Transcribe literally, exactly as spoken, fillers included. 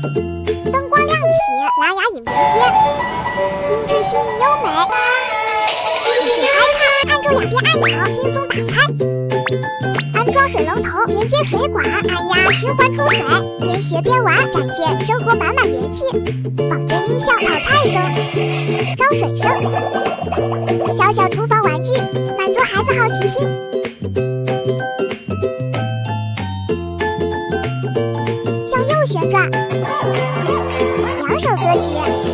灯光亮起，蓝牙已连接，音质细腻优美。仔细开叉，按住两边按钮，轻松打开。安装水龙头，连接水管，按压循环出水，边学边玩，展现生活满满元气。仿真音效，炒菜声、烧水声，小小厨房玩具，满足孩子好奇心。向右旋转，两首歌曲。